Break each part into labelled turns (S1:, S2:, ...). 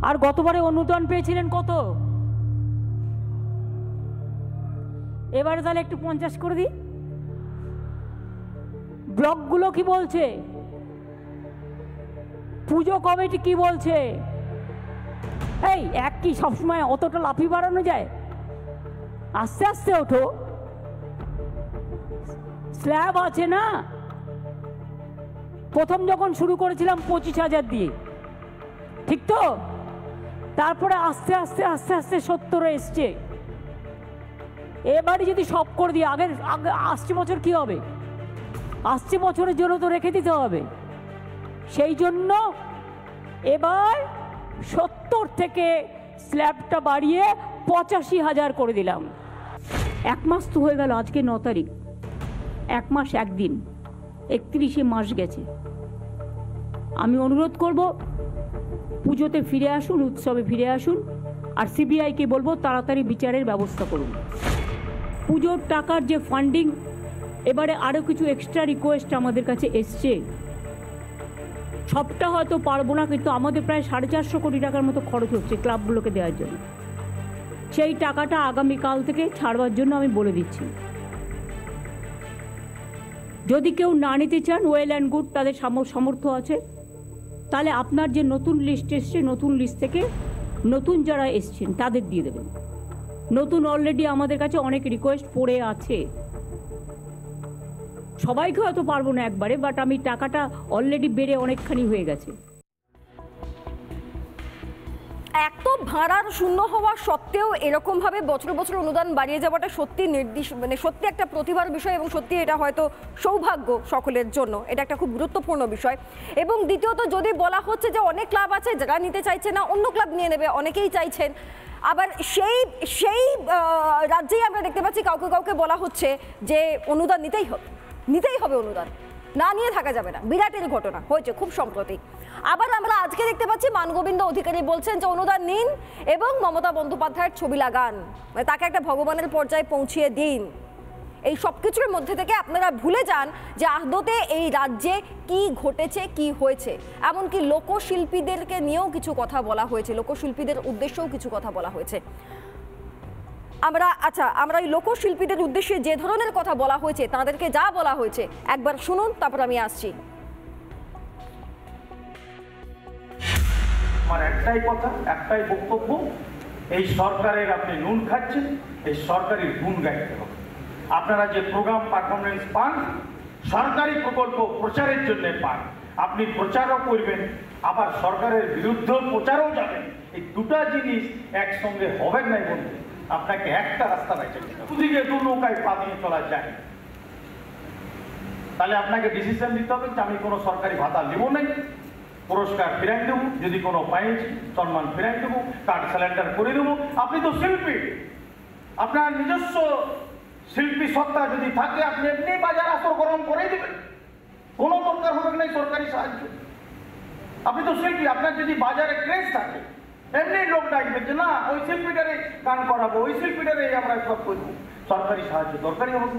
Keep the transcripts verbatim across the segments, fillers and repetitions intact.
S1: আর গতবারে অনুদান পেয়েছিলেন কত? এবারে তাহলে একটু পঞ্চাশ করে দিই। ব্লকগুলো কি বলছে? পুজো কমিটি কি বলছে? এই এক কি সবসময় অতটা লাফি বাড়ানো যায়? আস্তে আস্তে ওঠো, স্ল্যাব আছে না। প্রথম যখন শুরু করেছিলাম পঁচিশ হাজার দিয়ে, ঠিক তো? তারপরে আস্তে আস্তে আস্তে আস্তে সত্তরে এসছে। এবারে যদি সব করে দিই, আগের আগে আসছে বছর কি হবে? আসছে বছরের জন্য তো রেখে দিতে হবে। সেই জন্য এবার সত্তর থেকে স্ল্যাবটা বাড়িয়ে পঁচাশি হাজার করে দিলাম। এক মাস তো হয়ে গেল, আজকে ন তারিখ, এক মাস একদিন, একত্রিশে মাস গেছে। আমি অনুরোধ করব পুজোতে ফিরে আসুন, উৎসবে ফিরে আসুন, আর সিবিআইকে বলবো তাড়াতাড়ি বিচারের ব্যবস্থা করুন। পুজোর টাকার যে ফান্ডিং, এবারে আরও কিছু এক্সট্রা রিকোয়েস্ট আমাদের কাছে এসছে। সবটা হয়তো পারবো না, কিন্তু আমাদের প্রায় সাড়ে চারশো কোটি টাকার মতো খরচ হচ্ছে ক্লাবগুলোকে দেওয়ার জন্য। সেই টাকাটা আগামীকাল থেকে ছাড়বার জন্য আমি বলে দিচ্ছি। যদি কেউ না নিতে চান, ওয়েল অ্যান্ড গুড, তাদের সামর্থ্য আছে, তাহলে আপনার যে নতুন লিস্ট এসছে, নতুন লিস্ট থেকে নতুন যারা এসছেন তাদের দিয়ে দেবেন। নতুন অলরেডি আমাদের কাছে অনেক রিকোয়েস্ট পড়ে আছে। সবাইকে হয়তো পারবো না একবারে, বাট আমি টাকাটা অলরেডি বেড়ে অনেকখানি হয়ে গেছে।
S2: এক তো ভাড়ার শূন্য হওয়া সত্ত্বেও এরকমভাবে বছর বছর অনুদান বাড়িয়ে যাওয়াটা সত্যি নির্দিষ্ট, মানে সত্যি একটা প্রতিভার বিষয়, এবং সত্যি এটা হয়তো সৌভাগ্য সকলের জন্য। এটা একটা খুব গুরুত্বপূর্ণ বিষয়। এবং দ্বিতীয়ত, যদি বলা হচ্ছে যে অনেক ক্লাব আছে যারা নিতে চাইছে না, অন্য ক্লাব নিয়ে নেবে, অনেকেই চাইছেন। আবার সেই সেই রাজ্যেই আমরা দেখতে পাচ্ছি কাউকে কাউকে বলা হচ্ছে যে অনুদান নিতেই হবে, নিতেই হবে অনুদান, না নিয়ে থাকা যাবে না। বিরাটের ঘটনা হয়েছে খুব সম্প্রতি। আবার আমরা আজকে দেখতে পাচ্ছি মানগোবিন্দ অধিকারী বলছেন যে অনুদান নিন এবং মমতা বন্দ্যোপাধ্যায়ের ছবি লাগান, মানে তাকে একটা ভগবানের পর্যায়ে পৌঁছিয়ে দিন। এই সব কিছুর মধ্যে থেকে আপনারা ভুলে যান যে আদতে এই রাজ্যে কি ঘটেছে, কি হয়েছে। এমনকি লোকশিল্পীদেরকে নিয়েও কিছু কথা বলা হয়েছে, লোকশিল্পীদের উদ্দেশ্যেও কিছু কথা বলা হয়েছে। আমরা আচ্ছা আমরা এই লোকশিল্পীদের উদ্দেশ্যে যে ধরনের কথা বলা হয়েছে, তাদেরকে যা বলা হয়েছে একবার শুনুন, তারপর আমি আসছি।
S3: আমার একটাই কথা, একটাই বক্তব্য, এই সরকারের আপনি নুন খাচ্ছেন, এই সরকারের গুণ গাইতে হবে। আপনারা যে প্রোগ্রাম পারফরমেন্স পান, সরকারি প্রকল্প প্রচারের জন্য পান, আপনি প্রচারও করবেন, আবার সরকারের বিরুদ্ধেও প্রচারও যাবেন। এই দুটা জিনিস একসঙ্গে হবে নাই বলতে, আপনাকে একটা রাস্তা বেছে নিতে হবে। দুদিকে দু নৌকায় পা দিয়ে চলা যায়, তাহলে আপনাকে ডিসিশন নিতে হবে যে আমি কোনো সরকারি ভাতা নেব নাই, পুরস্কার ফিরাই দেবো, যদি কোনো পাইছি সম্মান ফিরাই দেবো, কার্ড স্যালেন্ডার করে দেবো। আপনি তো শিল্পী, আপনার নিজস্ব শিল্পী সত্তা যদি থাকে, আপনি এমনি বাজার আসর গরম করেই দেবেন, কোনো দরকার হবে না সরকারি সাহায্য। আপনি তো শিল্পী, আপনার যদি বাজারে ক্রেজ থাকে, এমনি লোক ডাকবে যে না ওই শিল্পীটারে গান করাবো, ওই শিল্পীটারে আমরা সব করবো, সরকারি সাহায্য দরকারই হবে।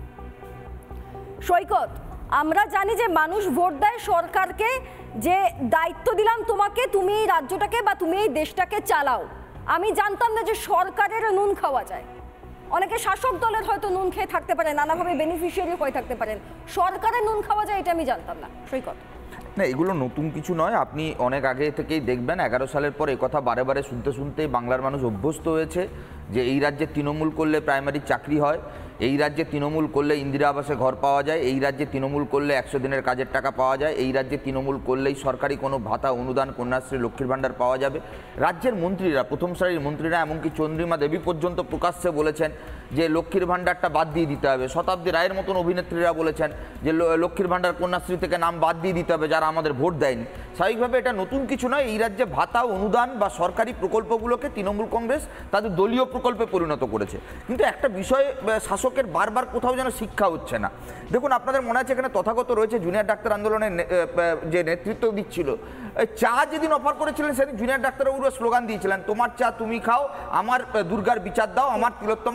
S2: সৈকত, আমরা জানি যে মানুষ ভোট দেয় সরকারকে, যে দায়িত্ব দিলাম তোমাকে, তুমি এই রাজ্যটাকে বা তুমি এই দেশটাকে চালাও। আমি জানতাম না যে সরকারের নুন খাওয়া যায়। অনেকে শাসক দলের হয়তো নুন খেয়ে থাকতে পারেন, নানাভাবে বেনিফিশিয়ারি হয়ে থাকতে পারেন, সরকারের নুন খাওয়া যায় এটা আমি জানতাম না। সৈকত,
S4: না, এগুলো নতুন কিছু নয়। আপনি অনেক আগে থেকেই দেখবেন, এগারো সালের পর কথা বারে বারে শুনতে শুনতেই বাংলার মানুষ অভ্যস্ত হয়েছে যে এই রাজ্যে তৃণমূল করলে প্রাইমারি চাকরি হয়, এই রাজ্যে তৃণমূল করলে ইন্দিরা আবাসে ঘর পাওয়া যায়, এই রাজ্যে তৃণমূল করলে একশো দিনের কাজের টাকা পাওয়া যায়, এই রাজ্যে তৃণমূল করলেই সরকারি কোনো ভাতা, অনুদান, কন্যাশ্রী, লক্ষ্মীর ভাণ্ডার পাওয়া যাবে। রাজ্যের মন্ত্রীরা, প্রথম সারির মন্ত্রীরা, এমনকি চন্দ্রিমা দেবী পর্যন্ত প্রকাশ্যে বলেছেন যে লক্ষ্মীর ভাণ্ডারটা বাদ দিয়ে দিতে হবে। শতাব্দী রায়ের মতন অভিনেত্রীরা বলেছেন যে লক্ষ্মীর ভাণ্ডার, কন্যাশ্রী থেকে নাম বাদ দিয়ে দিতে হবে যারা আমাদের ভোট দেয়নি। স্বাভাবিকভাবে এটা নতুন কিছু নয়। এই রাজ্যে ভাতা, অনুদান বা সরকারি প্রকল্পগুলোকে তৃণমূল কংগ্রেস তাদের দলীয় প্রকল্পে পরিণত করেছে। কিন্তু একটা বিষয় শাসকের বারবার কোথাও যেন শিক্ষা হচ্ছে না। দেখুন, আপনাদের মনে আছে এখানে তথাগত রয়েছে জুনিয়র ডাক্তার আন্দোলনের যে নেতৃত্ব দিচ্ছিল, চা যেদিন অফার করেছিলেন সেদিন জুনিয়র ডাক্তারবাবুরা স্লোগান দিয়েছিলেন, তোমার চা তুমি খাও, আমার দুর্গার বিচার দাও, আমার তিলোত্তমা, আমার অভয়া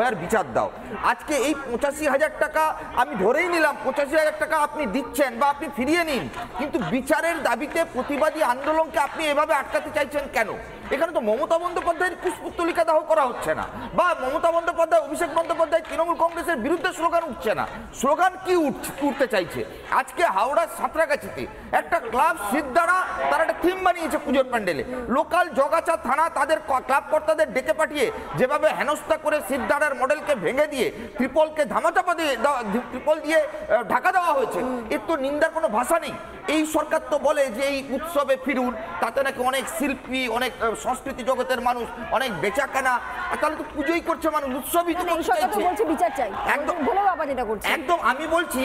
S4: অভয়ার বিচার দাও। আজকে এই পঁচাশি হাজার টাকা আমি ধরেই নিলাম, পঁচাশি হাজার টাকা আপনি দিচ্ছেন বা আপনি ফিরিয়ে নিন, কিন্তু বিচারের দাবিতে প্রতিবাদী আন্দোলনকে আপনি এভাবে আটকাতে চাইছেন কেন? এখানে তো মমতা বন্দ্যোপাধ্যায়ের পুষ্পতলিকা দাহ করা হচ্ছে না, বা মমতা বন্দ্যোপাধ্যায় অভিষেক বন্দ্যোপাধ্যায় তৃণমূল কংগ্রেসের বিরুদ্ধে স্লোগান উঠছে না। স্লোগান কি উঠতে চাইছে? আজকে হাওড়ার সাঁতরাগাছিতে একটা ক্লাব সিদ্ধারা তারা একটা থিম বানিয়েছে পুজোর প্যান্ডেলে। লোকাল জগাছা থানা তাদের ক্লাব কর্তাদের ডেকে পাঠিয়ে যেভাবে হেনস্থা করে সিদ্ধারার মডেলকে ভেঙে দিয়ে ত্রিপলকে ধামাচাপা দিয়ে ত্রিপল দিয়ে ঢাকা দেওয়া হয়েছে, এর তো নিন্দার কোনো ভাষা নেই। এই সরকার তো বলে যে এই উৎসবে ফিরুন, তাতে নাকি অনেক শিল্পী, অনেক সংস্কৃতি জগতের মানুষ, অনেক বেচা কেনা, তাহলে তো পুজোই করছে মানুষ, উৎসবই তো
S2: বলছে বিচার চাই একদম বলেও আবার এটা করছে।
S4: একদম আমি বলছি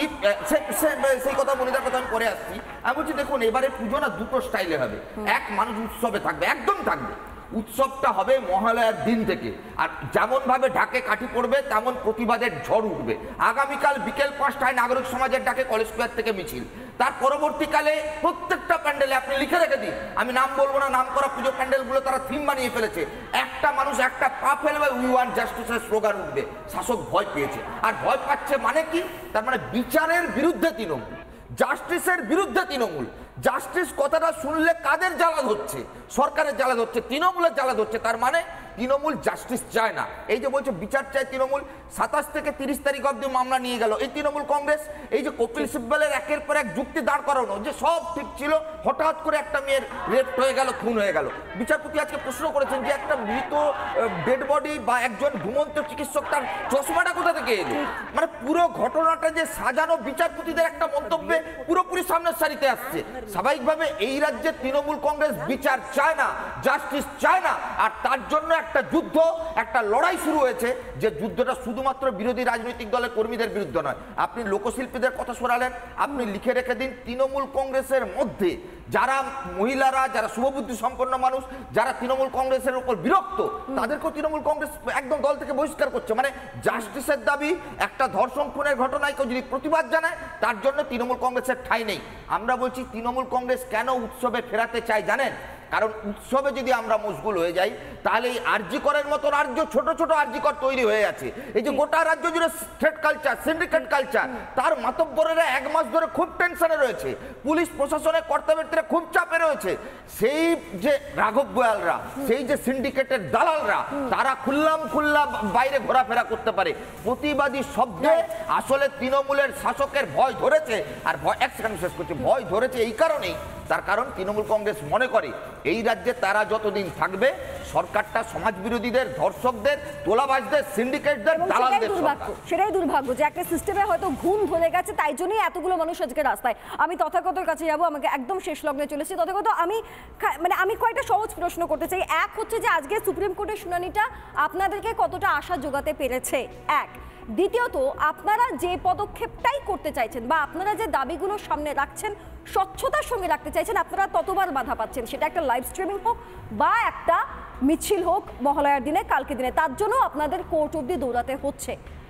S4: সেই কথা মনিদার কথা আমি পরে আসছি। আমি বলছি দেখুন এবারে পুজো না দুটো স্টাইলে হবে। এক, মানুষ উৎসবে থাকবে, একদম থাকবে, উৎসবটা হবে মহালয়ার দিন থেকে, আর যেমন ভাবে ঢাকে কাঠি পড়বে তেমন প্রতিবাদের ঝড় উঠবে। আগামীকাল বিকেল পাঁচটায় নাগরিক সমাজের ডাকে কলেজ স্কোয়ার থেকে মিছিল, তার পরবর্তীকালে প্রত্যেকটা প্যান্ডেলে আপনি লিখে রেখে দিন, আমি নাম বলবো না, নাম করা পুজো প্যান্ডেলগুলো তারা থিম বানিয়ে ফেলেছে, একটা মানুষ একটা পা ফেলবে, উই ওয়ান্ট জাস্টিসের স্লোগান উঠবে। শাসক ভয় পেয়েছে, আর ভয় পাচ্ছে মানে কি? তার মানে বিচারের বিরুদ্ধে তৃণমূল, জাস্টিসের বিরুদ্ধে তৃণমূল। জাস্টিস কথাটা শুনলে কাদের জ্বালা হচ্ছে? সরকারের জ্বালা হচ্ছে, তৃণমূলের জ্বালা হচ্ছে। তার মানে তৃণমূল জাস্টিস চায় না। এই যে বলছে বিচার চায় তৃণমূল, সাতাশ থেকে তিরিশ তারিখ অব্দি মামলা নিয়ে গেল এই তৃণমূল কংগ্রেস। এই যে কপিল সিব্বলের একের পর এক যুক্তি দাঁড় করানো যে সব ঠিক ছিল, হঠাৎ করে একটা মেয়ের রেপ হয়ে গেল, খুন হয়ে গেল। বিচারপতি আজকে প্রশ্ন করেছেন যে একটা মৃত ডেড বডি বা একজন ঘুমন্ত চিকিৎসক, তার চশমাটা কোথা থেকে এলো? মানে পুরো ঘটনাটা যে সাজানো বিচারপতিদের একটা মন্তব্যে পুরোপুরি সামনের সারিতে আসছে। স্বাভাবিকভাবে এই রাজ্যে তৃণমূল কংগ্রেস বিচার চায় না, জাস্টিস চায় না, আর তার জন্য একটা যুদ্ধ, একটা লড়াই শুরু হয়েছে, যে যুদ্ধটা শুধুমাত্র বিরোধী রাজনৈতিক দলের কর্মীদের বিরুদ্ধে নয়। আপনি লোকশিল্পীদের কথা শোনালেন, আপনি লিখে রেখে দিন তৃণমূল কংগ্রেসের মধ্যে যারা মহিলারা, যারা শুভবুদ্ধি সম্পন্ন মানুষ, যারা তৃণমূল কংগ্রেসের উপর বিরক্ত, তাদেরকেও তৃণমূল কংগ্রেস একদম দল থেকে বহিষ্কার করছে। মানে জাস্টিসের দাবি, একটা ধর্ষণ খুনের ঘটনায় কেউ যদি প্রতিবাদ জানায় তার জন্য তৃণমূল কংগ্রেসের ঠাঁই নেই। আমরা বলছি তৃণমূল কংগ্রেস কেন উৎসবে ফেরাতে চায় জানেন? কারণ উৎসবে যদি আমরা মশগুল হয়ে যাই তাহলে এই আরজিকরের মতো রাজ্য, ছোট ছোট আরজিকর তৈরি হয়ে আছে। এই যে গোটা রাজ্য জুড়ে স্ট্রেট কালচার, সিন্ডিকেট কালচার, তার মাতব্বরেরা এক মাস ধরে খুব টেনশনে রয়েছে, পুলিশ প্রশাসনের কর্তাব্যক্তিরা খুব চাপে রয়েছে। সেই যে রাঘব গোয়ালরা, সেই যে সিন্ডিকেটের দালালরা, তারা খুল্লাম খুল্লা বাইরে ঘোরাফেরা করতে পারে। প্রতিবাদী শব্দে আসলে তৃণমূলের শাসকের ভয় ধরেছে, আর ভয় এক সেকেন্ড শেষ করছে, ভয় ধরেছে এই কারণেই, তার কারণ তৃণমূল কংগ্রেস মনে করে এই রাজ্যে তারা যতদিন থাকবে সরকারটা সমাজ বিরোধীদের, ধর্ষকদের, তোলাবাজদের, সিন্ডিকেটদের, দালালদের সরকার।
S2: সেটাই দুর্ভাগ্য যে একটা সিস্টেমে হয়তো ঘুম ধরে গেছে, তাই জন্যই এতগুলো মানুষ আজকে রাস্তায়। আমি তথাগতর কাছে যাবো, আমাকে একদম শেষ লগ্নে চলেছি। তথাগত, আমি মানে আমি কয়েকটা সহজ প্রশ্ন করতে চাই। এক হচ্ছে যে আজকে সুপ্রিম কোর্টের শুনানিটা আপনাদেরকে কতটা আশা জোগাতে পেরেছে, এক। দ্বিতীয়ত, আপনারা যে পদক্ষেপটাই করতে চাইছেন বা আপনারা যে দাবিগুলো সামনে রাখছেন, স্বচ্ছতার সঙ্গে রাখতে চাইছেন, আপনারা ততবার বাধা পাচ্ছেন। সেটা একটা লাইভ স্ট্রিমিং হোক বা একটা মিছিল হোক মহালয়ার দিনে, কালকে দিনে, তার জন্য আপনাদের কোর্ট অবধি দৌড়াতে হচ্ছে।